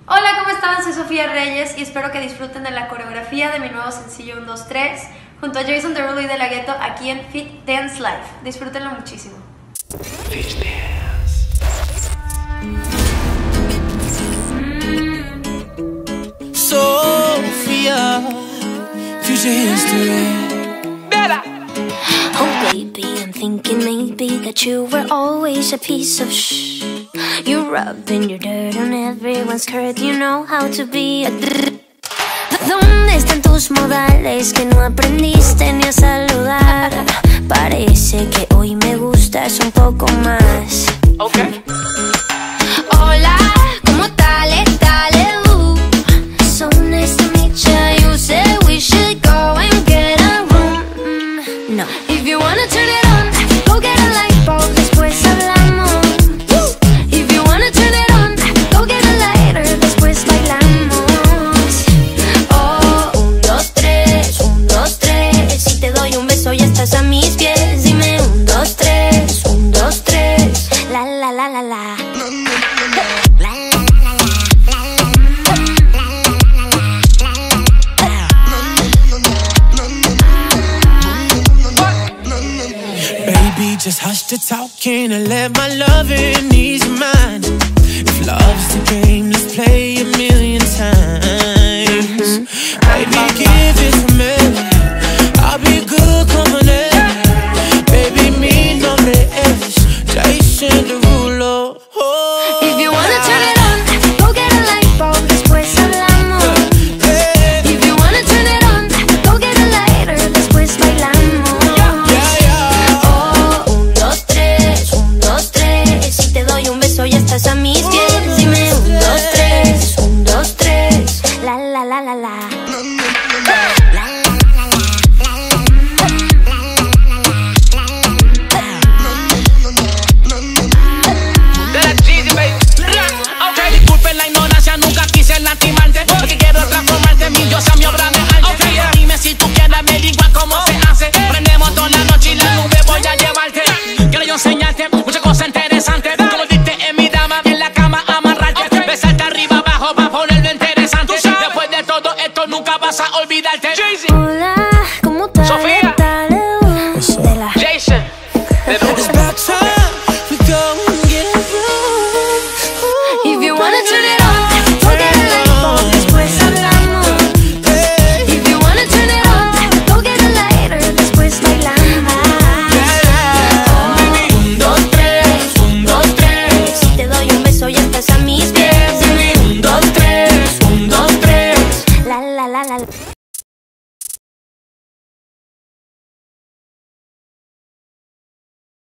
Hola, ¿cómo están? Soy Sofía Reyes y espero que disfruten de la coreografía de mi nuevo sencillo 1, 2, 3 junto a Jason Derulo y De La Ghetto aquí en Fit Dance Live. Disfrútenlo muchísimo. Fit Dance. Sofia, future history. Bella. Oh baby, I'm thinking maybe that you were always a piece of shh. You're rubbing your dirt on everyone's skirt. You know how to be a ¿Dónde están tus modales que no aprendiste ni a saludar? Parece que hoy me gustas un poco más. Okay. Hola, ¿cómo tal? So nice to meet you. You said we should go and get a room. No. If you wanna turn it on, go get a light bulb, después hablamos. If you wanna turn it on, go get a lighter, después bailamos. Oh, 1, 2, 3, 1, 2, 3. Si te doy un beso ya estás a mis pies. Dime 1, 2, 3, 1, 2, 3. La la la la la. Baby, just hush the talking and let my loving ease your mind. If love's the game, let's play a million times. Baby, give it to me. I'll be good company. Baby, mi nombre es Jason Derulo. Oh, if you wanna turn it on, go get a light bulb, después hablamos. If you wanna turn it on, go get a lighter, después bailamos. Oh, 1, 2, 3, 1, 2, 3. Si te doy un beso ya estás a mis pies. Dime 1, 2, 3, 1, 2, 3. La la la la la. Disculpen la ignorancia, nunca quise lastimarte, porque quiero transformarte mi diosa, mi obra de arte. Dime si tú quieres averiguar cómo se hace. Prendemos toda la noche y la nube voy a llevarte. Quiero yo enseñarte muchas cosas interesantes, como diste en mi dama y en la cama amarrarte. Besarte arriba abajo para ponerlo interesante. Después de todo esto nunca vas a olvidarte. Hola, ¿cómo tal? Sofía. De la Jason it's about time we go and get a room. If you wanna turn it on, go get a light bulb, después hablamos. If you wanna turn it on, go get a lighter, después bailamos. 1, 2, 3, 1, 2, 3. Si te doy un beso ya estás a mis pies. 1, 2, 3, 1, 2, 3. La la la la.